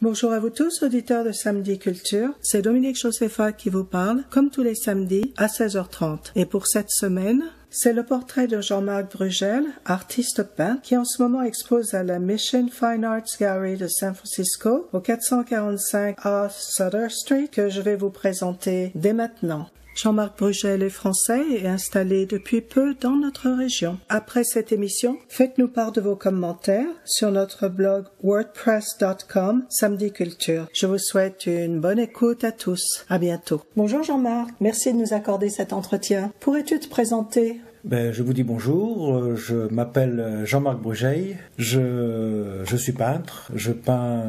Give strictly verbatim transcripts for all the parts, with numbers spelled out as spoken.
Bonjour à vous tous, auditeurs de Samedi Culture. C'est Dominique Josephat qui vous parle, comme tous les samedis, à seize heures trente. Et pour cette semaine, c'est le portrait de Jean-Marc Brugel, artiste peintre, qui en ce moment expose à la Mission Fine Arts Gallery de San Francisco, au quatre cent quarante-cinq South Sutter Street, que je vais vous présenter dès maintenant. Jean-Marc Brugel est français et installé depuis peu dans notre région. Après cette émission, faites-nous part de vos commentaires sur notre blog wordpress point com Samedi Culture. Je vous souhaite une bonne écoute à tous. À bientôt. Bonjour Jean-Marc, merci de nous accorder cet entretien. Pourrais-tu te présenter ? Ben, je vous dis bonjour, je m'appelle Jean-Marc Brugel, je, je suis peintre, je peins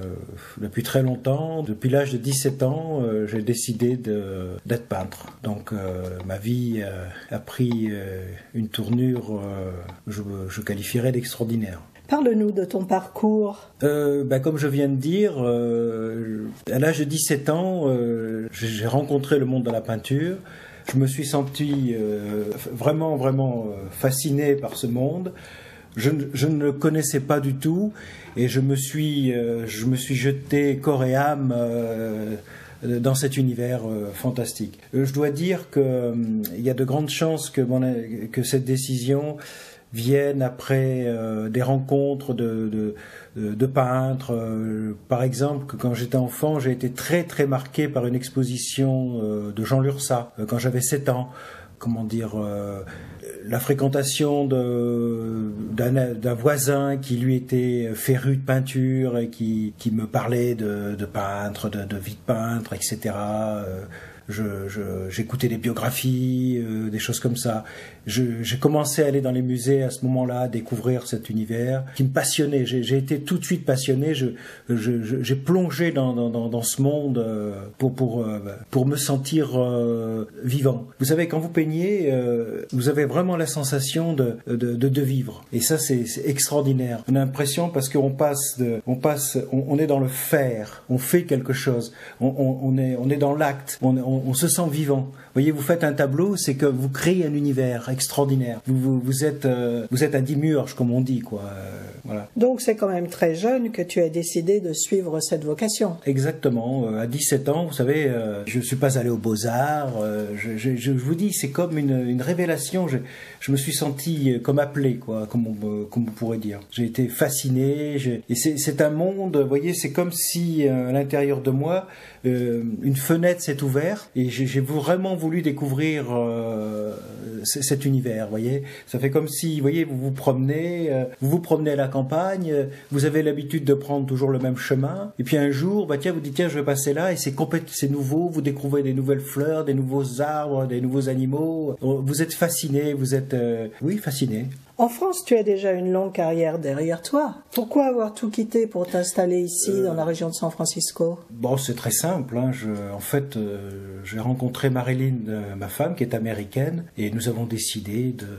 depuis très longtemps, depuis l'âge de dix-sept ans, j'ai décidé de, d'être peintre. Donc euh, ma vie euh, a pris euh, une tournure, euh, je, je qualifierais d'extraordinaire. Parle-nous de ton parcours. Euh, ben, comme je viens de dire, euh, à l'âge de dix-sept ans, euh, j'ai rencontré le monde de la peinture. Je me suis senti euh, vraiment, vraiment euh, fasciné par ce monde. Je, je ne le connaissais pas du tout et je me suis, euh, je me suis jeté corps et âme euh, dans cet univers euh, fantastique. Euh, je dois dire qu'il euh, y a de grandes chances que, mon, que cette décision vienne après euh, des rencontres de, de, de, de peintres. Euh, par exemple, que quand j'étais enfant, j'ai été très très marqué par une exposition euh, de Jean Lurçat, euh, quand j'avais sept ans. Comment dire, euh, la fréquentation de, d'un, d'un voisin qui lui était féru de peinture et qui, qui me parlait de, de peintre, de, de vie de peintre, et cetera. Euh, Je, je, j'écoutais des biographies, euh, des choses comme ça. Je, j'ai commencé à aller dans les musées à ce moment-là, à découvrir cet univers qui me passionnait. J'ai, j'ai été tout de suite passionné. Je, je, je, j'ai plongé dans, dans, dans ce monde euh, pour, pour, euh, pour me sentir euh, vivant. Vous savez, quand vous peignez, euh, vous avez vraiment la sensation de, de, de, de vivre. Et ça, c'est, c'est extraordinaire. On a l'impression, parce qu'on passe, de, on, passe on, on est dans le faire, on fait quelque chose, on, on, on, est, on est dans l'acte, on, on On, on se sent vivant. Vous voyez, vous faites un tableau, c'est que vous créez un univers extraordinaire. Vous, vous, vous êtes, euh, vous êtes un démiurge, comme on dit, quoi. Euh, voilà. Donc c'est quand même très jeune que tu as décidé de suivre cette vocation. Exactement. Euh, à dix-sept ans, vous savez, euh, je suis pas allé aux Beaux-Arts. Euh, je, je, je vous dis, c'est comme une, une révélation. Je, je me suis senti comme appelé, quoi, comme on, comme on pourrait dire. J'ai été fasciné. J'ai... Et c'est, c'est un monde. Vous voyez, c'est comme si euh, à l'intérieur de moi, euh, une fenêtre s'est ouverte. Et j'ai, j'ai vraiment voulu découvrir euh, cet univers, voyez. Ça fait comme si, vous voyez, vous vous promenez, euh, vous vous promenez à la campagne, euh, vous avez l'habitude de prendre toujours le même chemin, et puis un jour, bah tiens, vous dites tiens, je vais passer là, et c'est complètement, c'est nouveau, vous découvrez des nouvelles fleurs, des nouveaux arbres, des nouveaux animaux. Vous êtes fasciné, vous êtes, euh, oui, fasciné. En France, tu as déjà une longue carrière derrière toi. Pourquoi avoir tout quitté pour t'installer ici, euh, dans la région de San Francisco ? Bon, c'est très simple. Hein. Je, en fait, euh, j'ai rencontré Marilyn, euh, ma femme, qui est américaine, et nous avons décidé de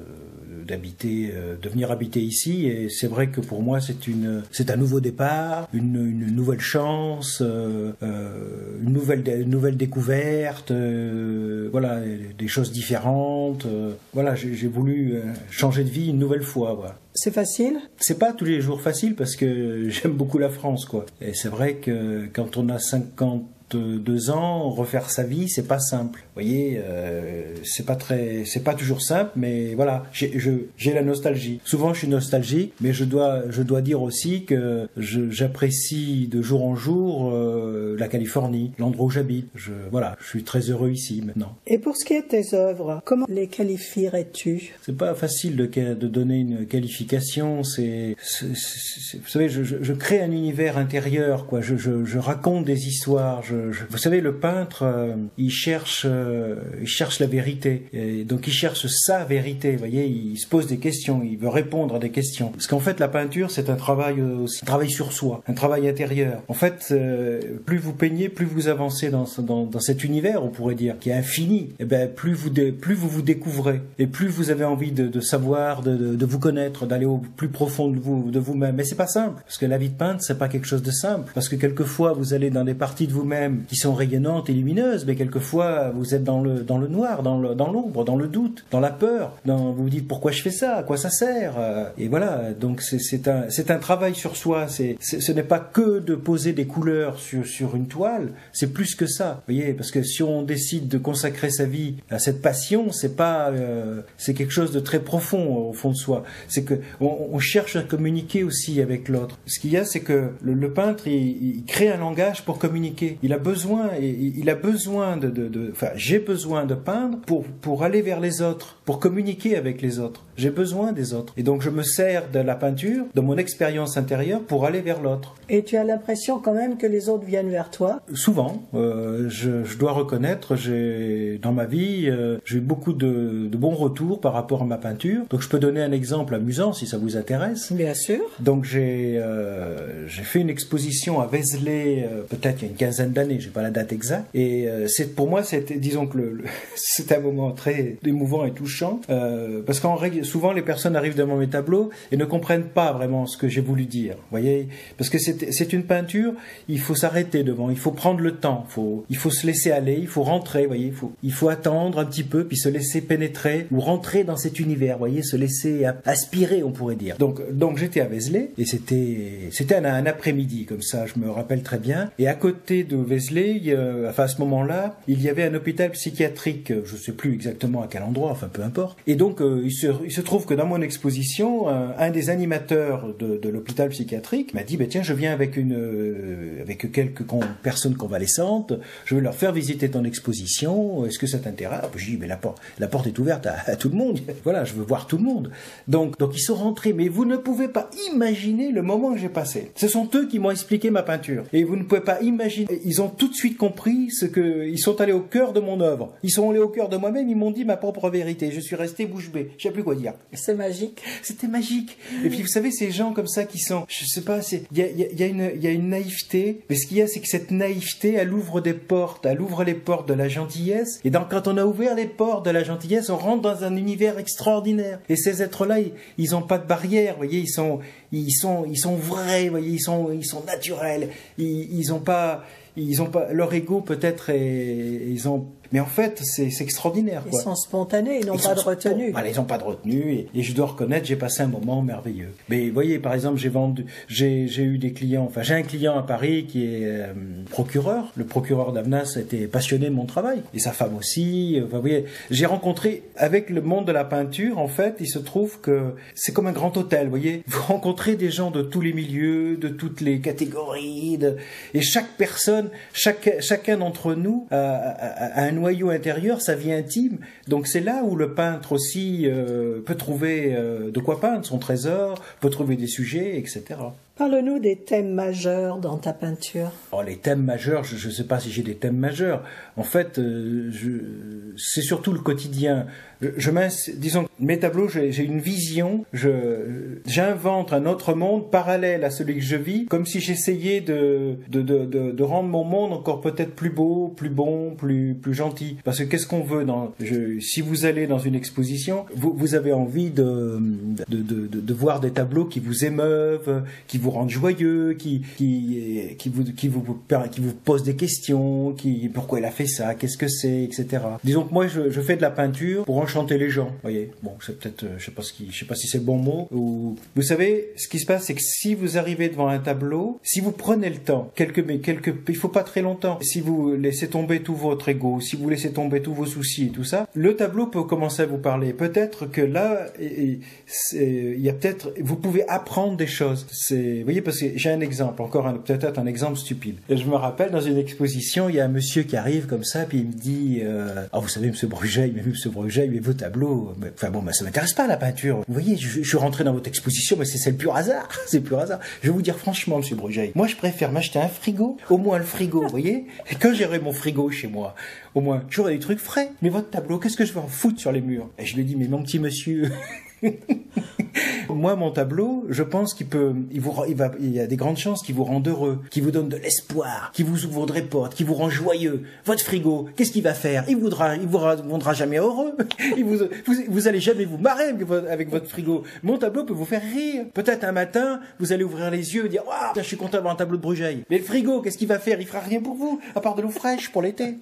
d'habiter, euh, de venir habiter ici. Et c'est vrai que pour moi, c'est une, c'est un nouveau départ, une, une nouvelle chance, euh, euh, une nouvelle, une nouvelle découverte. Euh, voilà, des choses différentes. Euh, voilà, j'ai, j'ai voulu euh, changer de vie une nouvelle fois. Voilà. C'est facile ? C'est pas tous les jours facile parce que j'aime beaucoup la France, quoi. Et c'est vrai que quand on a cinquante-deux ans, refaire sa vie, c'est pas simple. Vous voyez, euh, c'est pas très, c'est pas toujours simple, mais voilà, j'ai, je, j'ai la nostalgie. Souvent, je suis nostalgique, mais je dois, je dois dire aussi que je, j'apprécie de jour en jour euh, la Californie, l'endroit où j'habite. Je, voilà, je suis très heureux ici maintenant. Et pour ce qui est de tes œuvres, comment les qualifierais-tu ? C'est pas facile de, de donner une qualification. C'est, c'est, c'est vous savez, je, je, je crée un univers intérieur, quoi. Je, je, je raconte des histoires. Je, je, vous savez, le peintre, euh, il cherche. Euh, il cherche la vérité, et donc il cherche sa vérité, vous voyez, il se pose des questions, il veut répondre à des questions. Parce qu'en fait, la peinture, c'est un travail aussi, un travail sur soi, un travail intérieur. En fait, euh, plus vous peignez, plus vous avancez dans, dans, dans cet univers, on pourrait dire, qui est infini. Et ben, plus vous, dé, plus vous vous découvrez, et plus vous avez envie de, de savoir, de, de, de vous connaître, d'aller au plus profond de vous, de vous-même. Mais c'est pas simple, parce que la vie de peintre, c'est pas quelque chose de simple, parce que quelquefois, vous allez dans des parties de vous-même même qui sont rayonnantes et lumineuses, mais quelquefois vous êtes dans le dans le noir, dans le dans l'ombre, dans le doute, dans la peur. Dans, vous vous dites pourquoi je fais ça, à quoi ça sert. Et voilà. Donc c'est c'est un c'est un travail sur soi. C'est, c'est ce n'est pas que de poser des couleurs sur sur une toile. C'est plus que ça. Vous voyez, parce que si on décide de consacrer sa vie à cette passion, c'est pas euh, c'est quelque chose de très profond au fond de soi. C'est que on, on cherche à communiquer aussi avec l'autre. Ce qu'il y a, c'est que le, le peintre, il, il crée un langage pour communiquer. Il a besoin, il, il a besoin de, de, de, enfin, j'ai besoin de peindre pour pour aller vers les autres, pour communiquer avec les autres. J'ai besoin des autres. Et donc je me sers de la peinture, de mon expérience intérieure, pour aller vers l'autre. Et tu as l'impression quand même que les autres viennent vers toi? Souvent, euh, je, je dois reconnaître, j'ai dans ma vie, euh, j'ai eu beaucoup de, de bons retours par rapport à ma peinture. Donc je peux donner un exemple amusant si ça vous intéresse. Bien sûr. Donc j'ai euh, j'ai fait une exposition à Vézelay, euh, peut-être il y a une quinzaine d'années, j'ai pas la date exacte. Et euh, c'est pour moi, c'était, disons que le, le, c'est un moment très émouvant et touchant, euh, parce qu'en règle, souvent les personnes arrivent devant mes tableaux et ne comprennent pas vraiment ce que j'ai voulu dire. Vous voyez, parce que c'est c'est une peinture, il faut s'arrêter devant, il faut prendre le temps, faut il faut se laisser aller, il faut rentrer, vous voyez, il faut il faut attendre un petit peu puis se laisser pénétrer ou rentrer dans cet univers, vous voyez, se laisser aspirer, on pourrait dire. Donc donc j'étais à Vézelay et c'était c'était un, un après-midi comme ça, je me rappelle très bien. Et à côté de Vézelay, il y a, enfin à ce moment-là, il y avait un hôpital psychiatrique, je sais plus exactement à quel endroit, enfin peu importe. Et donc euh, il se il se trouve que dans mon exposition, un, un des animateurs de, de l'hôpital psychiatrique m'a dit bah, tiens, je viens avec une euh, avec quelques con, personnes convalescentes, je vais leur faire visiter ton exposition, est-ce que ça t'intéresse? Je dis mais la porte la porte est ouverte à, à tout le monde. Voilà, je veux voir tout le monde. Donc donc ils sont rentrés, mais vous ne pouvez pas imaginer le moment que j'ai passé. Ce sont eux qui m'ont expliqué ma peinture et vous ne pouvez pas imaginer, ils ont tout de suite compris ce que ils sont allés au cœur de mon œuvre. Ils sont allés au cœur de moi-même, ils m'ont dit ma propre vérité. Je suis resté bouche bée. Je sais plus quoi dire. C'est magique. C'était magique. Et puis vous savez, ces gens comme ça qui sont, je sais pas, c'est, il y a, il y a, y a une, il y a une naïveté. Mais ce qu'il y a, c'est que cette naïveté, elle ouvre des portes, elle ouvre les portes de la gentillesse. Et donc, quand on a ouvert les portes de la gentillesse, on rentre dans un univers extraordinaire. Et ces êtres-là, ils, ils ont pas de barrière. Vous voyez, ils sont, ils sont, ils sont vrais. Vous voyez, ils sont, ils sont naturels. Ils, ils ont pas, ils ont pas leur ego peut-être. Et ils ont Mais en fait, c'est, c'est extraordinaire, quoi. Ils sont spontanés, ils n'ont Ils pas de sont retenue. Voilà, ils n'ont pas de retenue et, et je dois reconnaître, j'ai passé un moment merveilleux. Mais vous voyez, par exemple, j'ai vendu, j'ai, j'ai eu des clients, enfin, j'ai un client à Paris qui est euh, procureur. Le procureur d'Avnas était passionné de mon travail et sa femme aussi. Enfin, vous voyez, j'ai rencontré avec le monde de la peinture, en fait, il se trouve que c'est comme un grand hôtel, vous voyez. Vous rencontrez des gens de tous les milieux, de toutes les catégories, de, et chaque personne, chaque, chacun d'entre nous a, a, a un noyau intérieur, sa vie intime. Donc c'est là où le peintre aussi euh, peut trouver euh, de quoi peindre son trésor, peut trouver des sujets, et cetera. Parle-nous des thèmes majeurs dans ta peinture. Oh, les thèmes majeurs, je ne sais pas si j'ai des thèmes majeurs. En fait, euh, je, c'est surtout le quotidien. Je, je disons, mes tableaux, j'ai, j'ai une vision. Je, j'invente un autre monde parallèle à celui que je vis, comme si j'essayais de, de, de, de, de rendre mon monde encore peut-être plus beau, plus bon, plus, plus gentil. Parce que qu'est-ce qu'on veut dans, je, si vous allez dans une exposition, vous, vous avez envie de, de, de, de, de voir des tableaux qui vous émeuvent, qui vous rendent joyeux, qui, qui, qui vous, qui vous, qui vous pose des questions, qui, pourquoi il a fait ça, qu'est-ce que c'est, et cetera. Disons que moi, je, je fais de la peinture pour enchanter les gens, voyez. Bon, c'est peut-être, je sais pas ce qui, je sais pas si c'est le bon mot, ou, vous savez, ce qui se passe, c'est que si vous arrivez devant un tableau, si vous prenez le temps, quelques, mais quelques, il faut pas très longtemps, si vous laissez tomber tout votre ego, si vous laissez tomber tous vos soucis et tout ça, le tableau peut commencer à vous parler. Peut-être que là, il y a peut-être, vous pouvez apprendre des choses. C'est, vous voyez, parce que j'ai un exemple, encore un, peut-être un exemple stupide. Et je me rappelle, dans une exposition, il y a un monsieur qui arrive comme ça, puis il me dit, euh, ah, vous savez, monsieur Brugeil, mais monsieur Brugeil, mais vos tableaux, mais, enfin bon, mais ça m'intéresse pas, la peinture. Vous voyez, je, je suis rentré dans votre exposition, mais c'est, c'est le pur hasard, c'est le pur hasard. Je vais vous dire franchement, monsieur Brugeil, moi, je préfère m'acheter un frigo, au moins le frigo, vous voyez. Et quand j'aurai mon frigo chez moi, au moins, j'aurai des trucs frais. Mais votre tableau, qu'est-ce que je vais en foutre sur les murs? Et je lui ai dit, mais mon petit monsieur, Moi, mon tableau, je pense qu'il peut, il vous, il va, il y a des grandes chances qu'il vous rende heureux, qu'il vous donne de l'espoir, qu'il vous ouvre des portes, qu'il vous rend joyeux. Votre frigo, qu'est-ce qu'il va faire? Il voudra, il vous rendra jamais heureux. Il vous, vous, vous allez jamais vous marrer avec votre frigo. Mon tableau peut vous faire rire. Peut-être un matin, vous allez ouvrir les yeux et dire, waouh, je suis content d'avoir un tableau de Brugeil. Mais le frigo, qu'est-ce qu'il va faire? Il fera rien pour vous, à part de l'eau fraîche pour l'été.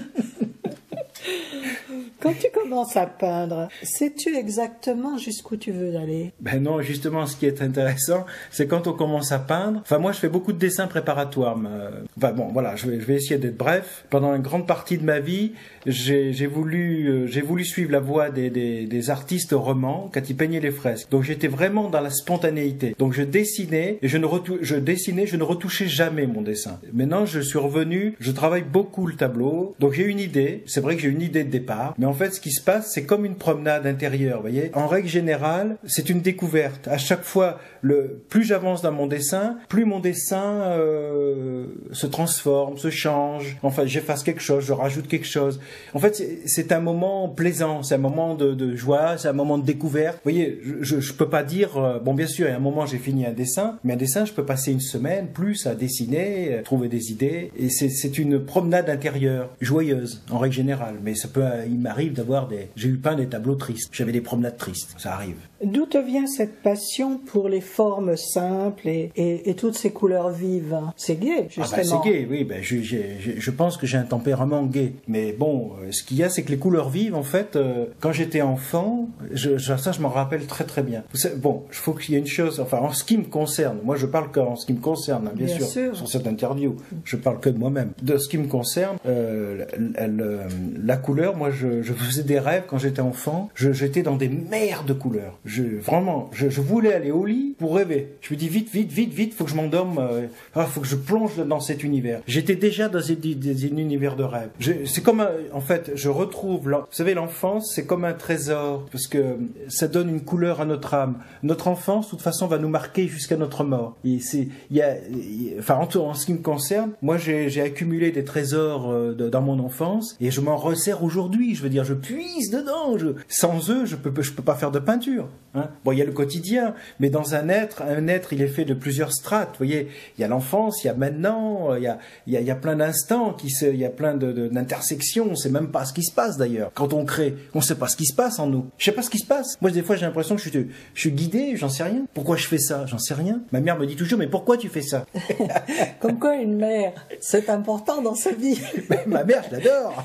Quand tu commences à peindre, sais-tu exactement jusqu'où tu veux aller? Ben non, justement, ce qui est intéressant, c'est quand on commence à peindre. Enfin, moi, je fais beaucoup de dessins préparatoires. Mais... Enfin bon, voilà, je vais, je vais essayer d'être bref. Pendant une grande partie de ma vie, j'ai, j'ai voulu, euh, j'ai voulu suivre la voie des, des, des artistes romans quand ils peignaient les fresques. Donc, j'étais vraiment dans la spontanéité. Donc, je dessinais et je ne retou... je dessinais, je ne retouchais jamais mon dessin. Maintenant, je suis revenu, je travaille beaucoup le tableau. Donc, j'ai une idée. C'est vrai que j'ai une idée de départ, mais en fait, ce qui se passe, c'est comme une promenade intérieure, vous voyez. En règle générale, c'est une découverte. À chaque fois, le plus j'avance dans mon dessin, plus mon dessin euh, se transforme, se change. Enfin, j'efface quelque chose, je rajoute quelque chose. En fait, c'est, c'est un moment plaisant, c'est un moment de, de joie, c'est un moment de découverte. Vous voyez, je, je, je peux pas dire, euh, bon, bien sûr, à un moment, j'ai fini un dessin, mais un dessin, je peux passer une semaine plus à dessiner, à trouver des idées, et c'est, c'est une promenade intérieure, joyeuse, en règle générale. Mais ça peut, il m'arrive d'avoir des, j'ai eu peint des tableaux tristes, j'avais des promenades tristes, ça arrive. D'où te vient cette passion pour les formes simples et, et, et toutes ces couleurs vives? C'est gai, justement. Ah ben c'est gai, oui. Ben je, je, je pense que j'ai un tempérament gai. Mais bon, ce qu'il y a, c'est que les couleurs vives, en fait, euh, quand j'étais enfant, je, je, ça, je m'en rappelle très très bien. Bon, il faut qu'il y ait une chose, enfin, en ce qui me concerne, moi je parle qu'en ce qui me concerne, hein, bien, bien sûr, sûr, sur cette interview, je parle que de moi-même. De ce qui me concerne, euh, la, la, la couleur, moi je, je faisais des rêves quand j'étais enfant, je, j'étais dans des mers de couleurs. Je, vraiment, je, je voulais aller au lit pour rêver. Je me dis vite, vite, vite, vite, faut que je m'endorme, euh, ah, faut que je plonge dans cet univers. J'étais déjà dans un univers de rêve. Je, c'est comme, un, en fait, je retrouve, vous savez, l'enfance, c'est comme un trésor, parce que ça donne une couleur à notre âme. Notre enfance, de toute façon, va nous marquer jusqu'à notre mort. Et c'est, il y a, il, enfin, en, en ce qui me concerne, moi, j'ai, j'ai accumulé des trésors euh, de, dans mon enfance, et je m'en resserre aujourd'hui. Je veux dire, je puise dedans. Je, sans eux, je peux, je peux pas faire de peinture. Hein. Bon, il y a le quotidien, mais dans un être, un être, il est fait de plusieurs strates. Vous voyez, il y a l'enfance, il y a maintenant, il y a, il y a, il y a plein d'instants, qui se, il y a plein de, de, d'intersections. On sait même pas ce qui se passe d'ailleurs. Quand on crée, on sait pas ce qui se passe en nous. Je sais pas ce qui se passe. Moi, des fois, j'ai l'impression que je suis, je suis guidé, j'en sais rien. Pourquoi je fais ça? J'en sais rien. Ma mère me dit toujours, mais pourquoi tu fais ça? Comme quoi, une mère, c'est important dans sa vie. Ma mère, je l'adore.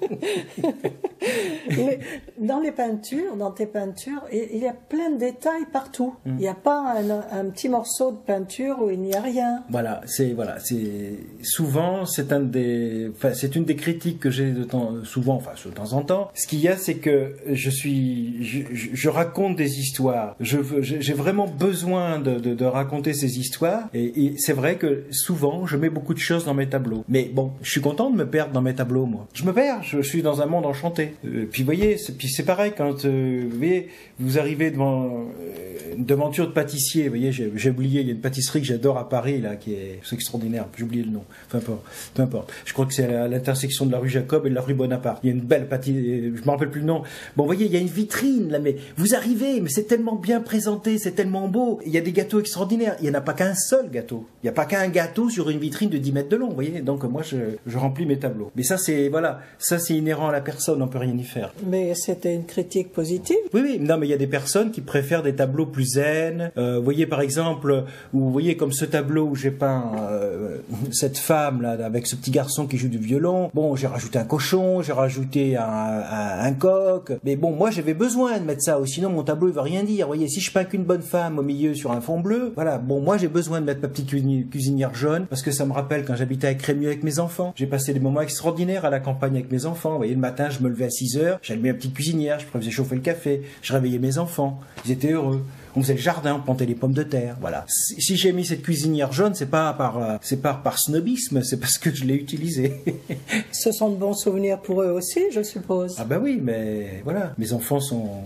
Mais dans les peintures, dans tes peintures, il y a plein de détails partout. Mm. Il n'y a pas un, un petit morceau de peinture où il n'y a rien. Voilà, c'est voilà, c'est souvent c'est un des, enfin c'est une des critiques que j'ai de temps, souvent, enfin de temps en temps. Ce qu'il y a, c'est que je suis, je, je raconte des histoires. Je veux, j'ai vraiment besoin de, de, de raconter ces histoires. Et, et c'est vrai que souvent, je mets beaucoup de choses dans mes tableaux. Mais bon, je suis content de me perdre dans mes tableaux, moi. Je me perds. Je, je suis dans un monde enchanté. Euh, puis vous voyez, c'est, puis c'est pareil quand euh, vous voyez, vous arrivez devant euh, une devanture de pâtissier. Vous voyez, j'ai, j'ai oublié, il y a une pâtisserie que j'adore à Paris là, qui est, c'est extraordinaire. J'ai oublié le nom. Enfin, peu, peu importe. Je crois que c'est à l'intersection de la rue Jacob et de la rue Bonaparte. Il y a une belle pâtisserie. Je me rappelle plus le nom. Bon, vous voyez, il y a une vitrine là, mais vous arrivez, mais c'est tellement bien présenté, c'est tellement beau. Il y a des gâteaux extraordinaires. Il y en a pas qu'un seul gâteau. Il y a pas qu'un gâteau sur une vitrine de dix mètres de long. Vous voyez. Donc moi, je, je remplis mes tableaux. Mais ça, c'est voilà, ça c'est inhérent à la personne. On peut rien y faire. Mais c'était une critique positive. Oui, oui. Non, mais il y a des personnes qui préfèrent des tableaux plus zen. Euh, vous voyez, par exemple, où vous voyez comme ce tableau où j'ai peint euh, cette femme là avec ce petit garçon qui joue du violon. Bon, j'ai rajouté un cochon, j'ai rajouté un, un, un coq. Mais bon, moi, j'avais besoin de mettre ça. Ou sinon, mon tableau, il veut rien dire. Vous voyez, si je peins qu'une bonne femme au milieu sur un fond bleu, voilà. Bon, moi, j'ai besoin de mettre ma petite cuisinière jaune parce que ça me rappelle quand j'habitais à Crémieux avec mes enfants. J'ai passé des moments extraordinaires à la campagne avec mes enfants. Vous voyez, le matin, je me levais à six heures, j'allumais ma petite cuisinière, je faisais chauffer le café, je réveillais mes enfants. Ils étaient heureux. On faisait le jardin, on plantait les pommes de terre, voilà. Si, si j'ai mis cette cuisinière jaune, c'est pas par, euh, c'est pas par snobisme, c'est parce que je l'ai utilisée. Ce sont de bons souvenirs pour eux aussi, je suppose. Ah bah oui, mais voilà, mes enfants sont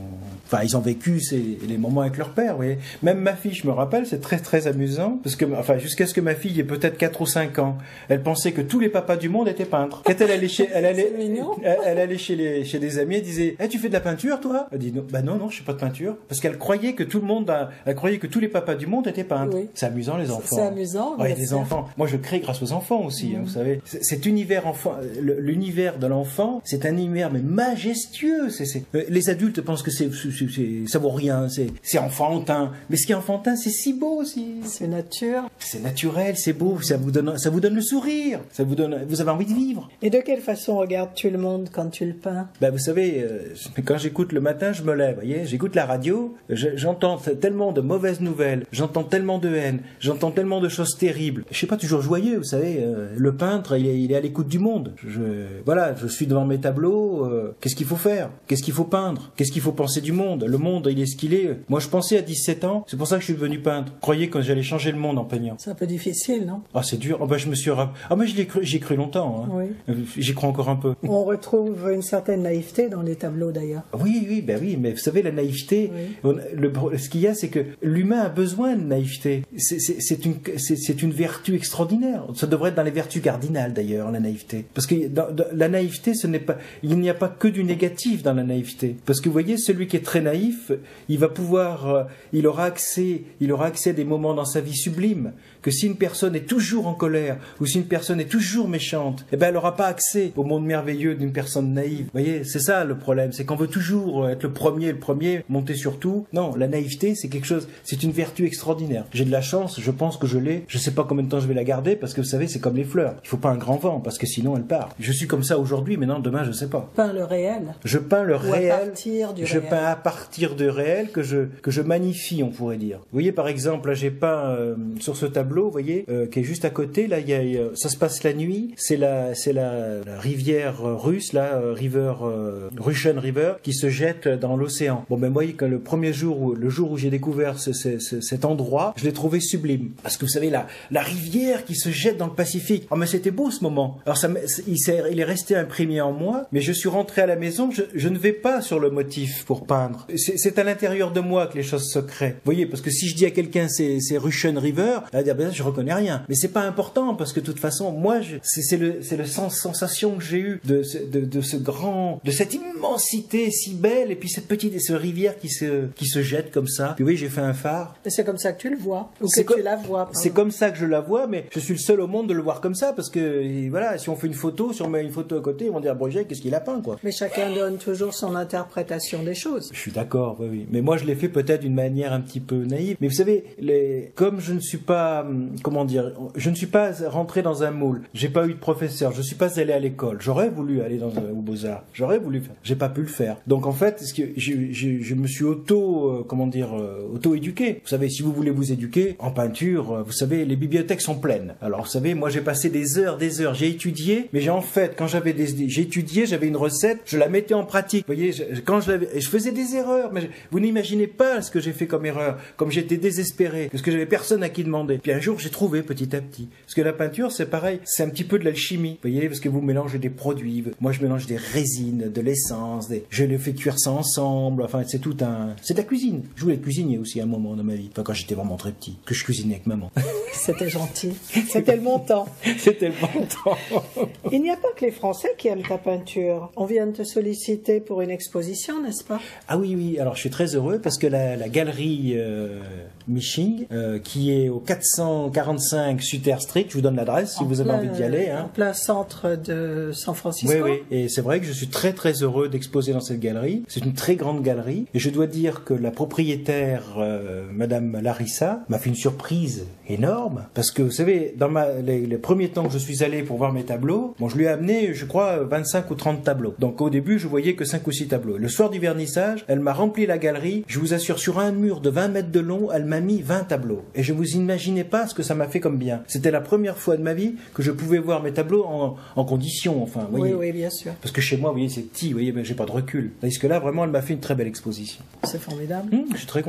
Enfin, ils ont vécu ces, les moments avec leur père, vous voyez. Même ma fille, je me rappelle, c'est très très amusant, parce que, enfin, jusqu'à ce que ma fille ait peut-être quatre ou cinq ans, elle pensait que tous les papas du monde étaient peintres. Quand elle allait chez, elle allait, elle, elle allait chez les, chez des amis, elle disait, eh, tu fais de la peinture, toi? Elle dit, non, bah non, non, je fais pas de peinture. Parce qu'elle croyait que tout le monde, a, elle croyait que tous les papas du monde étaient peintres. Oui. C'est amusant, les enfants. C'est amusant. Ouais, des enfants. Moi, je crée grâce aux enfants aussi, mmh. hein, vous savez. Cet univers enfant, l'univers de l'enfant, c'est un univers, mais majestueux. C'est, c'est, les adultes pensent que c'est, c'est, c'est ça vaut rien, c'est, c'est enfantin. Mais ce qui est enfantin, c'est si beau aussi. C'est nature. C'est naturel, c'est beau, ça vous donne, ça vous donne le sourire, ça vous donne, vous avez envie de vivre. Et de quelle façon regardes-tu le monde quand tu le peins? Ben, vous savez, euh, quand j'écoute le matin, je me lève, voyez, j'écoute la radio, je, j'entends tellement de mauvaises nouvelles, j'entends tellement de haine, j'entends tellement de choses terribles. Je suis pas toujours joyeux, vous savez, euh, le peintre, il est, il est à l'écoute du monde. Je, voilà, je suis devant mes tableaux, euh, qu'est-ce qu'il faut faire? Qu'est-ce qu'il faut peindre? Qu'est-ce qu'il faut penser du monde? Le monde, il est ce qu'il est. Moi, je pensais à dix-sept ans, c'est pour ça que je suis devenu peintre. Je croyais que j'allais changer le monde en peignant. C'est un peu difficile, non? Ah, c'est dur. Oh, ben, je me suis rapp... Ah, mais j'y ai cru, j'y ai cru longtemps. Hein. Oui. J'y crois encore un peu. On retrouve une certaine naïveté dans les tableaux, d'ailleurs. Oui, oui, ben oui, mais vous savez, la naïveté, oui. le, ce qu'il y a, c'est que l'humain a besoin de naïveté. C'est, c'est, c'est, une, c'est, c'est une vertu extraordinaire. Ça devrait être dans les vertus cardinales, d'ailleurs, la naïveté. Parce que dans, dans, la naïveté, ce n'est pas, il n'y a pas que du négatif dans la naïveté. Parce que vous voyez, celui qui est très naïf, il va pouvoir, euh, il aura accès, il aura accès à des moments dans sa vie sublimes. Que si une personne est toujours en colère, ou si une personne est toujours méchante, eh ben, elle n'aura pas accès au monde merveilleux d'une personne naïve. Vous voyez, c'est ça le problème, c'est qu'on veut toujours être le premier, le premier, monter sur tout. Non, la naïveté, c'est quelque chose, c'est une vertu extraordinaire. J'ai de la chance, je pense que je l'ai. Je sais pas combien de temps je vais la garder, parce que vous savez, c'est comme les fleurs. Il faut pas un grand vent, parce que sinon elle part. Je suis comme ça aujourd'hui, mais non, demain, je sais pas. Peins le réel. Je peins le Ou réel. à partir du je réel. peins à partir de réel que je, que je magnifie, on pourrait dire. Vous voyez, par exemple, là, j'ai peint euh, sur ce tableau, vous voyez, euh, qui est juste à côté, là, il y a, euh, ça se passe la nuit, c'est la, c'est la, la rivière euh, russe, là, euh, River, euh, Russian River, qui se jette dans l'océan. Bon, ben, moi, quand le premier jour, où, le jour où j'ai découvert ce, ce, ce, cet endroit, je l'ai trouvé sublime. Parce que vous savez, la, la rivière qui se jette dans le Pacifique. Oh, mais c'était beau ce moment. Alors, ça, il, s'est, il est resté imprégné en moi, mais je suis rentré à la maison, je, je ne vais pas sur le motif pour peindre. C'est, c'est à l'intérieur de moi que les choses se créent. Vous voyez, parce que si je dis à quelqu'un c'est, c'est Russian River, elle va dire, ben, je reconnais rien. Mais c'est pas important, parce que de toute façon, moi, je, c'est, c'est le, c'est le sens, sensation que j'ai eue de, de, de ce grand, de cette immensité si belle, et puis cette petite, cette rivière qui se, qui se jette comme ça. Puis oui, j'ai fait un phare. Et c'est comme ça que tu le vois, ou c'est que com- tu la vois. C'est comme ça que je la vois, mais je suis le seul au monde de le voir comme ça, parce que, et voilà, si on fait une photo, si on met une photo à côté, ils vont dire, Bruget, qu'est-ce qu'il a peint, quoi. Mais chacun donne toujours son interprétation des choses. Je suis d'accord, oui, oui. Mais moi, je l'ai fait peut-être d'une manière un petit peu naïve. Mais vous savez, les... comme je ne suis pas, comment dire, je ne suis pas rentré dans un moule. J'ai pas eu de professeur. Je suis pas allé à l'école. J'aurais voulu aller dans un, aux Beaux-Arts. J'aurais voulu faire. J'ai pas pu le faire. Donc, en fait, ce que je, je, je me suis auto, euh, comment dire, euh, auto-éduqué. Vous savez, si vous voulez vous éduquer en peinture, euh, vous savez, les bibliothèques sont pleines. Alors, vous savez, moi, j'ai passé des heures, des heures. J'ai étudié, mais j'ai en fait, quand j'avais des, j'ai étudié, j'avais une recette, je la mettais en pratique. Vous voyez, je, quand je l'avais, je faisais des erreurs, mais je, vous n'imaginez pas ce que j'ai fait comme erreur, comme j'étais désespéré, parce que j'avais personne à qui demander. Puis un jour, j'ai trouvé petit à petit. Parce que la peinture, c'est pareil, c'est un petit peu de l'alchimie. Vous voyez, parce que vous mélangez des produits. Moi, je mélange des résines, de l'essence, des... je les fais cuire ça ensemble. Enfin, c'est tout un, c'est de la cuisine. Je voulais cuisiner aussi à un moment dans ma vie. Enfin, quand j'étais vraiment très petit, que je cuisinais avec maman. C'était gentil. C'était le bon temps. C'était le bon temps. Il n'y a pas que les Français qui aiment ta peinture. On vient de te solliciter pour une exposition, n'est-ce pas? Ah oui, oui. Alors, je suis très heureux parce que la, la galerie euh, Miching, euh, qui est au quatre cent quarante-cinq Sutter Street, je vous donne l'adresse si en vous avez plein, envie d'y aller. Hein. En plein centre de San Francisco. Oui, oui. Et c'est vrai que je suis très, très heureux d'exposer dans cette galerie. C'est une très grande galerie. Et je dois dire que la propriétaire, euh, Madame Larissa, m'a fait une surprise énorme. Parce que, vous savez, dans ma, les, les premiers temps que je suis allé pour voir mes tableaux, bon, je lui ai amené, je crois, vingt-cinq ou trente tableaux. Donc, au début, je voyais que cinq ou six tableaux. Le soir du vernissage, elle m'a rempli la galerie. Je vous assure, sur un mur de vingt mètres de long, elle m'a mis vingt tableaux. Et je vous imaginez pas ce que ça m'a fait comme bien. C'était la première fois de ma vie que je pouvais voir mes tableaux en, en condition, enfin, vous voyez. Oui, oui, bien sûr. Parce que chez moi, vous voyez, c'est petit, vous voyez, mais j'ai pas de recul. Tandis que là, vraiment, elle m'a fait une très belle exposition. C'est formidable. Hum, je suis très content.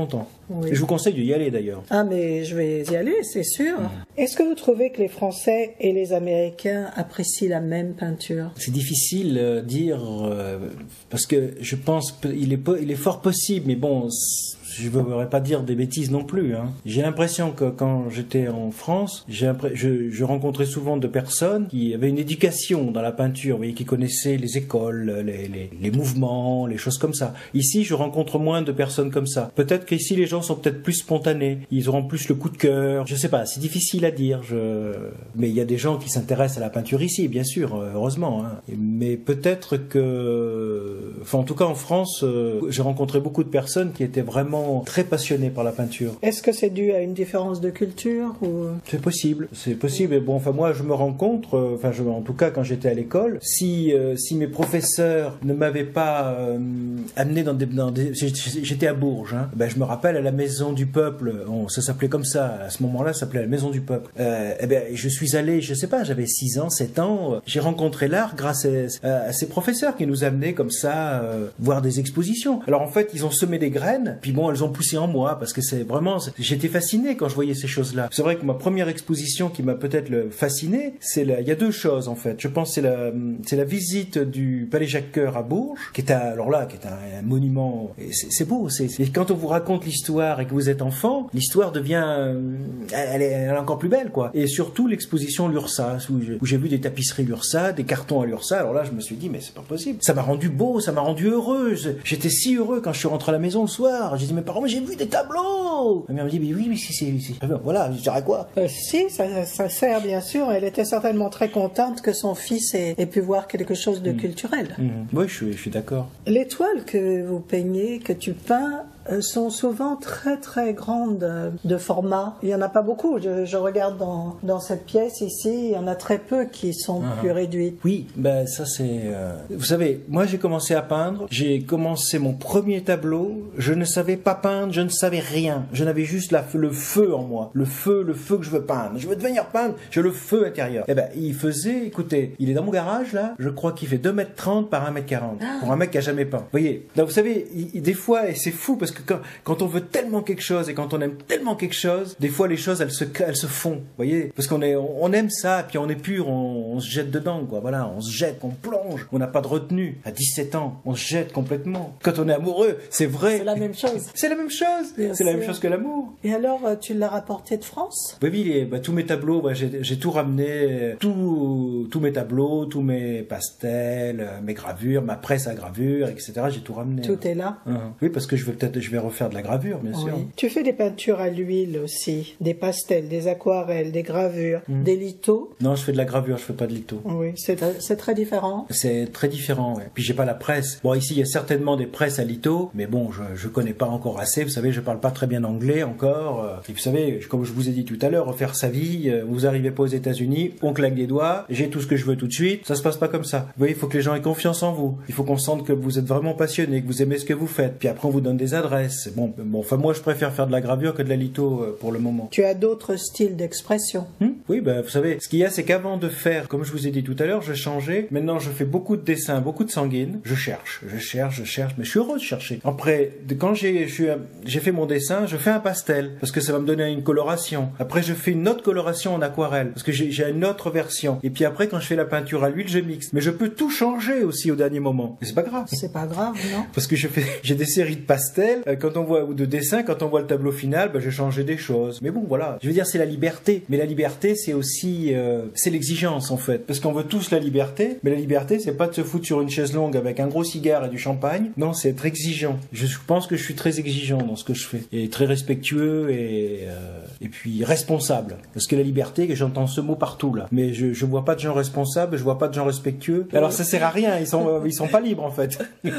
Oui. Et je vous conseille d'y aller d'ailleurs. Ah, mais je vais y aller, c'est sûr. Mmh. Est-ce que vous trouvez que les Français et les Américains apprécient la même peinture? C'est difficile à dire, euh, parce que je pense qu'il est, il est fort possible, mais bon, je ne voudrais pas dire des bêtises non plus. Hein. J'ai l'impression que quand j'étais en France, j'ai je, je rencontrais souvent de personnes qui avaient une éducation dans la peinture, vous voyez, qui connaissaient les écoles, les, les, les mouvements, les choses comme ça. Ici, je rencontre moins de personnes comme ça. Peut-être qu'ici, les gens sont peut-être plus spontanés. Ils auront plus le coup de cœur. Je sais pas, c'est difficile à dire. Je... Mais il y a des gens qui s'intéressent à la peinture ici, bien sûr, heureusement. Hein. Mais peut-être que... Enfin, en tout cas, en France, euh, j'ai rencontré beaucoup de personnes qui étaient vraiment très passionné par la peinture. Est-ce que c'est dû à une différence de culture ou... C'est possible, c'est possible. Et bon, enfin moi, je me rencontre, euh, enfin, je, en tout cas, quand j'étais à l'école, si euh, si mes professeurs ne m'avaient pas euh, amené dans des, dans des, j'étais à Bourges, hein, ben je me rappelle à la Maison du Peuple, on, ça s'appelait comme ça, à ce moment-là, ça s'appelait la Maison du Peuple. Euh, eh ben, je suis allé, je sais pas, j'avais six ans, sept ans, j'ai rencontré l'art grâce à, à ces professeurs qui nous amenaient comme ça euh, voir des expositions. Alors en fait, ils ont semé des graines, puis bon, elles ont poussé en moi parce que c'est vraiment, j'étais fasciné quand je voyais ces choses-là. C'est vrai que ma première exposition qui m'a peut-être le fasciné, c'est la, il y a deux choses en fait. Je pense que c'est la, c'est la visite du Palais Jacques-Cœur à Bourges, qui est un, alors là, qui est un, un monument. C'est beau. C'est quand on vous raconte l'histoire et que vous êtes enfant, l'histoire devient, elle est, elle est encore plus belle quoi. Et surtout l'exposition Lursa, où j'ai vu des tapisseries Lursa, des cartons à Lursa. Alors là, je me suis dit mais c'est pas possible. Ça m'a rendu beau, ça m'a rendu heureux. J'étais si heureux quand je suis rentré à la maison le soir. J'ai dit mes parents, mais j'ai vu des tableaux. Ma mère me dit, mais oui, mais si, c'est, si. Voilà, je dirais quoi? Euh, si, ça, ça sert, bien sûr. Elle était certainement très contente que son fils ait, ait pu voir quelque chose de mmh. culturel. Mmh. Oui, je suis, je suis d'accord. Les toiles que vous peignez, que tu peins, sont souvent très très grandes de format. Il y en a pas beaucoup. Je, je regarde dans, dans cette pièce ici, il y en a très peu qui sont uh-huh. plus réduites. Oui, ben ça c'est... Euh... Vous savez, moi j'ai commencé à peindre, j'ai commencé mon premier tableau, je ne savais pas peindre, je ne savais rien. Je n'avais juste la, le feu en moi. Le feu, le feu que je veux peindre. Je veux devenir peintre, j'ai le feu intérieur. Eh ben, il faisait, écoutez, il est dans mon garage là, je crois qu'il fait deux mètres trente par un mètre quarante. Ah. Pour un mec qui a jamais peint. Vous voyez, là, vous savez, il, des fois, et c'est fou parce que Quand, quand on veut tellement quelque chose et quand on aime tellement quelque chose, des fois les choses elles se, elles se font, vous voyez, parce qu'on est, on aime ça, puis on est pur, on, on se jette dedans, quoi, voilà, on se jette, on plonge, on n'a pas de retenue. À dix-sept ans, on se jette complètement. Quand on est amoureux, c'est vrai. C'est la même chose. C'est la même chose. Bien c'est sûr. La même chose que l'amour. Et alors, tu l'as rapporté de France? Oui, oui, les, bah, tous mes tableaux, bah, j'ai tout ramené, tous tous mes tableaux, tous mes pastels, mes gravures, ma presse à gravure, et cetera. J'ai tout ramené. Tout est là. Uh-huh. Oui, parce que je vais peut-être, je vais refaire de la gravure, bien sûr. Oui. Tu fais des peintures à l'huile aussi, des pastels, des aquarelles, des gravures, mmh. des lithos. Non, je fais de la gravure, je fais pas de litho. Oui, c'est très différent. C'est très différent, ouais. Puis j'ai pas la presse. Bon, ici il y a certainement des presses à litho, mais bon, je je connais pas encore assez. Vous savez, je parle pas très bien anglais encore. Et vous savez, comme je vous ai dit tout à l'heure, refaire sa vie. Vous arrivez pas aux États-Unis, on claque des doigts, j'ai tout ce que je veux tout de suite. Ça se passe pas comme ça. Vous voyez, il faut que les gens aient confiance en vous. Il faut qu'on sente que vous êtes vraiment passionné, que vous aimez ce que vous faites. Puis après on vous donne des adresses. Bon, bon, enfin moi je préfère faire de la gravure que de la litho euh, pour le moment. Tu as d'autres styles d'expression? Hum Oui, ben vous savez, ce qu'il y a, c'est qu'avant de faire, comme je vous ai dit tout à l'heure, je changeais. Maintenant, je fais beaucoup de dessins, beaucoup de sanguine. Je cherche, je cherche, je cherche, mais je suis heureux de chercher. Après, de, quand j'ai j'ai fait mon dessin, je fais un pastel parce que ça va me donner une coloration. Après, je fais une autre coloration en aquarelle parce que j'ai une autre version. Et puis après, quand je fais la peinture à l'huile, je mixe. Mais je peux tout changer aussi au dernier moment. Mais c'est pas grave. C'est pas grave, non? Parce que je fais, j'ai des séries de pastels. Euh, quand on voit ou de dessins, quand on voit le tableau final, ben, j'ai changé des choses. Mais bon, voilà. Je veux dire, c'est la liberté. Mais la liberté, c'est aussi, euh, c'est l'exigence en fait. Parce qu'on veut tous la liberté. Mais la liberté, c'est pas de se foutre sur une chaise longue avec un gros cigare et du champagne. Non, c'est être exigeant. Je pense que je suis très exigeant dans ce que je fais. Et très respectueux et, euh, et puis responsable. Parce que la liberté, que j'entends ce mot partout là. Mais je, je vois pas de gens responsables, je vois pas de gens respectueux. Alors ça sert à rien. Ils sont, ils sont pas libres en fait.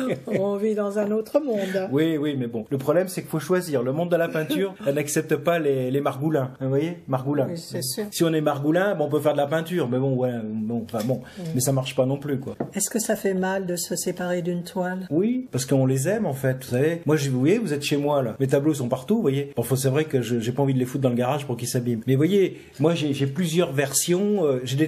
On vit dans un autre monde. Oui, oui, mais bon. Le problème, c'est qu'il faut choisir. Le monde de la peinture, elle n'accepte pas les, les margoulins. Vous voyez? Margoulins. Oui, c'est sûr. Si on est margoulin, bon, on peut faire de la peinture. Mais bon, ouais, bon, enfin bon. Oui. Mais ça marche pas non plus, quoi. Est-ce que ça fait mal de se séparer d'une toile? Oui, parce qu'on les aime, en fait. Vous savez? Moi, je, vous voyez, vous êtes chez moi, là. Mes tableaux sont partout, vous voyez? Bon, c'est vrai que je, j'ai pas envie de les foutre dans le garage pour qu'ils s'abîment. Mais vous voyez, moi, j'ai plusieurs versions. Euh, j'ai des tableaux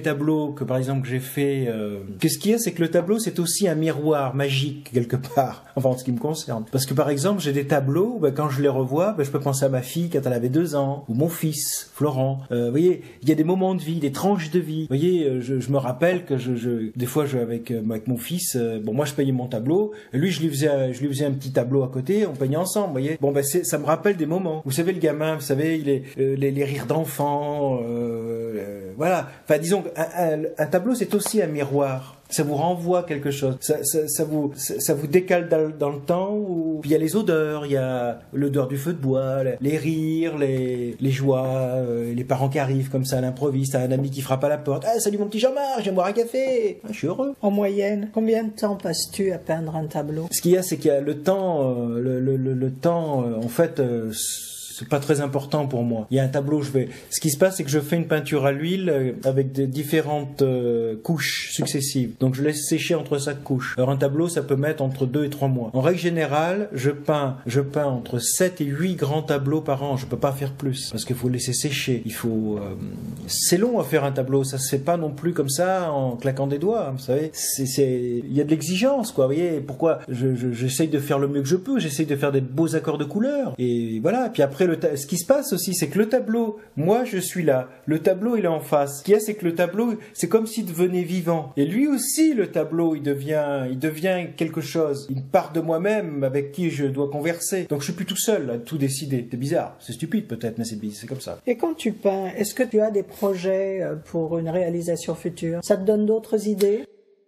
tableaux que par exemple que j'ai fait, euh, que ce qu'il y a, c'est que le tableau c'est aussi un miroir magique quelque part, enfin en ce qui me concerne. Parce que par exemple j'ai des tableaux, ben, quand je les revois, ben, je peux penser à ma fille quand elle avait deux ans, ou mon fils Florent. Euh, vous voyez, il y a des moments de vie, des tranches de vie. Vous voyez, je, je me rappelle que je, je des fois je avec avec mon fils, euh, bon moi je payais mon tableau, et lui je lui faisais je lui faisais un petit tableau à côté, on peignait ensemble. Vous voyez, bon ben c'est, ça me rappelle des moments. Vous savez le gamin, vous savez, il est euh, les, les rires d'enfants, euh, euh, voilà. Enfin disons un, un, un tableau c'est aussi un miroir. Ça vous renvoie quelque chose, ça, ça, ça vous ça, ça vous décale dans, dans le temps. Ou puis il y a les odeurs, il y a l'odeur du feu de bois, les rires, les les joies, euh, les parents qui arrivent comme ça à l'improviste, t'as un ami qui frappe à la porte, ah salut mon petit Jean-Marc, je viens boire un café, ah, je suis heureux. En moyenne, combien de temps passes-tu à peindre un tableau? Ce qu'il y a, c'est qu'il y a le temps, euh, le, le, le, le temps, euh, en fait. Euh, c'est pas très important pour moi. Il y a un tableau, je vais. Ce qui se passe, c'est que je fais une peinture à l'huile euh, avec des différentes euh, couches successives. Donc je laisse sécher entre chaque couche. Alors un tableau, ça peut mettre entre deux et trois mois. En règle générale, je peins, je peins entre sept et huit grands tableaux par an. Je peux pas faire plus parce qu'il faut laisser sécher. Il faut. Euh... C'est long à faire un tableau. Ça se fait pas non plus comme ça en claquant des doigts. Hein, vous savez, c'est, c'est. Il y a de l'exigence, quoi. Vous voyez, pourquoi je, je, j'essaye de faire le mieux que je peux. J'essaye de faire des beaux accords de couleurs. Et voilà. Et puis après. Le ta- ce qui se passe aussi, c'est que le tableau, moi je suis là, le tableau il est en face. Ce qu'il y a, c'est que le tableau, c'est comme s'il devenait vivant. Et lui aussi, le tableau, il devient, il devient quelque chose. Une part de moi-même avec qui je dois converser. Donc je suis plus tout seul à tout décider. C'est bizarre, c'est stupide peut-être, mais c'est, c'est comme ça. Et quand tu peins, est-ce que tu as des projets pour une réalisation future? Ça te donne d'autres idées?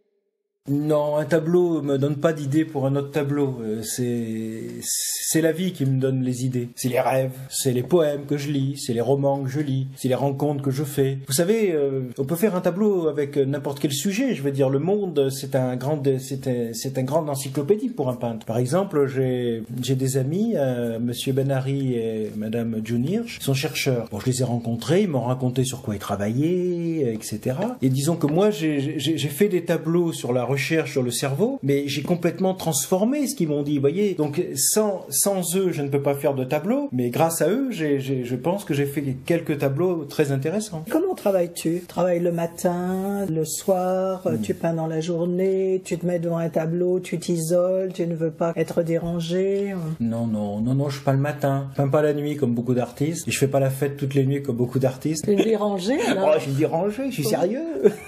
Non, un tableau me donne pas d'idées pour un autre tableau. C'est c'est la vie qui me donne les idées. C'est les rêves, c'est les poèmes que je lis, c'est les romans que je lis, c'est les rencontres que je fais. Vous savez, euh, on peut faire un tableau avec n'importe quel sujet. Je veux dire, le monde, c'est un grand, c'est un, c'est un grand encyclopédie pour un peintre. Par exemple, j'ai j'ai des amis, euh, Monsieur Benary et Madame June Hirsch, sont chercheurs. Bon, je les ai rencontrés, ils m'ont raconté sur quoi ils travaillaient, et cetera. Et disons que moi, j'ai j'ai, j'ai fait des tableaux sur la recherche sur le cerveau, mais j'ai complètement transformé ce qu'ils m'ont dit, vous voyez. Donc sans sans eux, je ne peux pas faire de tableau, mais grâce à eux, j'ai, j'ai, je pense que j'ai fait quelques tableaux très intéressants. Comment travailles-tu? Tu travailles le matin, le soir, mmh. tu peins dans la journée, tu te mets devant un tableau, tu t'isoles, tu ne veux pas être dérangé? Non, non, non, non, je peins le matin. Je peins pas la nuit comme beaucoup d'artistes, et je fais pas la fête toutes les nuits comme beaucoup d'artistes. Une vie rangée, alors? Oh, je suis dit rangé, je suis sérieux.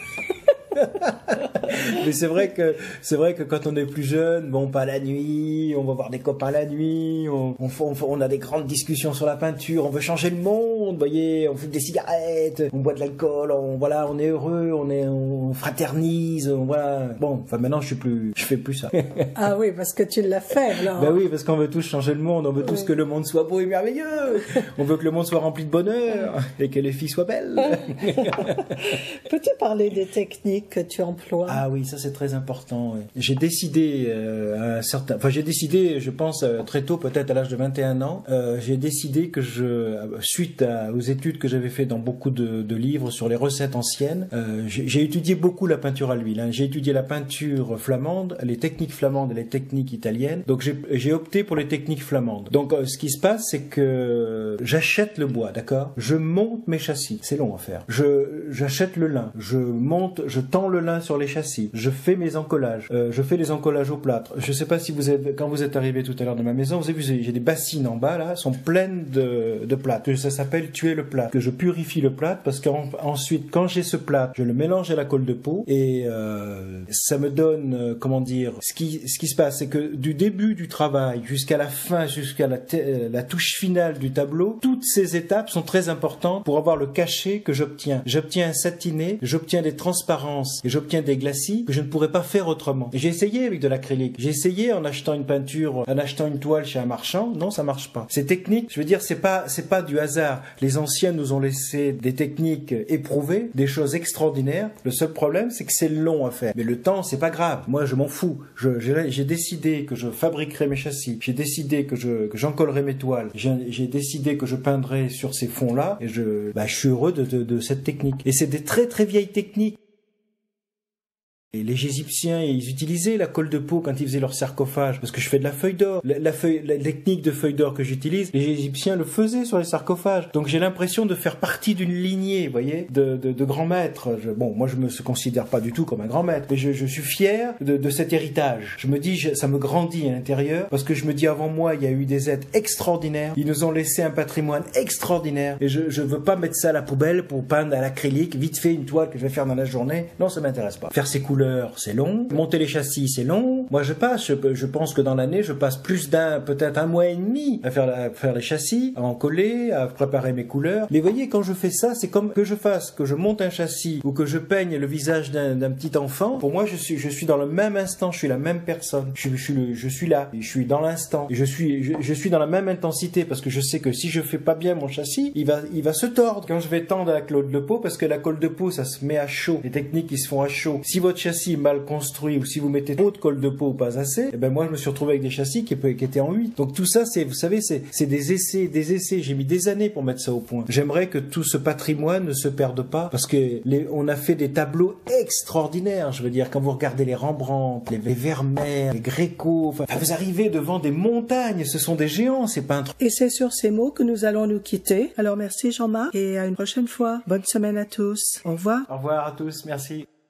Mais c'est vrai que c'est vrai que quand on est plus jeune, bon, pas la nuit, on va voir des copains la nuit, on, on, on, on a des grandes discussions sur la peinture, on veut changer le monde, vous voyez, on fume des cigarettes, on boit de l'alcool, on voilà, on est heureux, on est, on fraternise, on voilà. Bon, enfin maintenant je suis plus, je fais plus ça. Ah oui, parce que tu l'as fait alors. Ben oui, parce qu'on veut tous changer le monde, on veut tous oui. que le monde soit beau et merveilleux, on veut que le monde soit rempli de bonheur et que les filles soient belles. Peux-tu parler des techniques que tu emploies? Ah oui, ça c'est très important. Oui. J'ai décidé, euh, un certain, enfin j'ai décidé, je pense euh, très tôt, peut-être à l'âge de vingt et un ans, euh, j'ai décidé que je, suite à, aux études que j'avais fait dans beaucoup de, de livres sur les recettes anciennes, euh, j'ai, j'ai étudié beaucoup la peinture à l'huile. Hein. J'ai étudié la peinture flamande, les techniques flamandes et les techniques italiennes. Donc j'ai, j'ai opté pour les techniques flamandes. Donc euh, ce qui se passe, c'est que j'achète le bois, d'accord? Je monte mes châssis. C'est long à faire. Je, j'achète le lin. Je monte, je tends le lin sur les châssis. Je fais mes encollages. Euh, je fais les encollages au plâtre. Je sais pas si vous êtes, quand vous êtes arrivé tout à l'heure de ma maison, vous avez vu, j'ai des bassines en bas là, sont pleines de, de plâtre. Ça s'appelle tuer le plâtre. Que je purifie le plâtre parce qu'ensuite, quand j'ai ce plâtre, je le mélange à la colle de peau et euh, ça me donne, euh, comment dire, ce qui, ce qui se passe, c'est que du début du travail jusqu'à la fin, jusqu'à la, t- la touche finale du tableau, toutes ces étapes sont très importantes pour avoir le cachet que j'obtiens. J'obtiens un satiné, j'obtiens des transparences et j'obtiens des glacis que je ne pourrais pas faire autrement. Et j'ai essayé avec de l'acrylique. J'ai essayé en achetant une peinture, en achetant une toile chez un marchand. Non, ça marche pas. Ces techniques, je veux dire, c'est pas, c'est pas du hasard. Les anciens nous ont laissé des techniques éprouvées, des choses extraordinaires. Le seul problème, c'est que c'est long à faire. Mais le temps, c'est pas grave. Moi, je m'en fous. Je, j'ai, j'ai décidé que je fabriquerai mes châssis. J'ai décidé que je, que j'encollerai mes toiles. J'ai, j'ai décidé que je peindrai sur ces fonds-là. Et je, bah, je suis heureux de, de, de cette technique. Et c'est des très très vieilles techniques. Et les Égyptiens, ils utilisaient la colle de peau quand ils faisaient leur sarcophage, parce que je fais de la feuille d'or. La, la, feuille, la technique de feuille d'or que j'utilise, les Égyptiens le faisaient sur les sarcophages. Donc j'ai l'impression de faire partie d'une lignée, vous voyez, de, de, de grands maîtres. Je, bon, moi je me considère pas du tout comme un grand maître, mais je, je suis fier de, de cet héritage. Je me dis, je, ça me grandit à l'intérieur, parce que je me dis, avant moi, il y a eu des êtres extraordinaires. Ils nous ont laissé un patrimoine extraordinaire, et je, je veux pas mettre ça à la poubelle pour peindre à l'acrylique, vite fait une toile que je vais faire dans la journée. Non, ça m'intéresse pas. Faire ces couleurs, c'est long. Monter les châssis, c'est long. Moi, je passe, je, je pense que dans l'année, je passe plus d'un, peut-être un mois et demi à faire, la, à faire les châssis, à en coller, à préparer mes couleurs. Mais voyez, quand je fais ça, c'est comme que je fasse, que je monte un châssis ou que je peigne le visage d'un, d'un petit enfant. Pour moi, je suis, je suis dans le même instant, je suis la même personne. Je, je, suis, le, je suis là, je suis dans l'instant. Et je suis, je, je suis dans la même intensité parce que je sais que si je fais pas bien mon châssis, il va, il va se tordre quand je vais tendre la colle de peau, parce que la colle de peau, ça se met à chaud. Les techniques qui se font à chaud. Si votre châssis est mal construit ou si vous mettez trop de colle de peau ou pas assez, et ben moi je me suis retrouvé avec des châssis qui, qui étaient en huit. Donc tout ça, c'est, vous savez, c'est, c'est des essais, des essais. J'ai mis des années pour mettre ça au point. J'aimerais que tout ce patrimoine ne se perde pas, parce que les, on a fait des tableaux extraordinaires. Je veux dire, quand vous regardez les Rembrandt, les, les Vermeer, les Gréco, enfin, vous arrivez devant des montagnes. Ce sont des géants, ces peintres. Et c'est sur ces mots que nous allons nous quitter. Alors merci Jean-Marc et à une prochaine fois. Bonne semaine à tous. Au revoir. Au revoir à tous. Merci.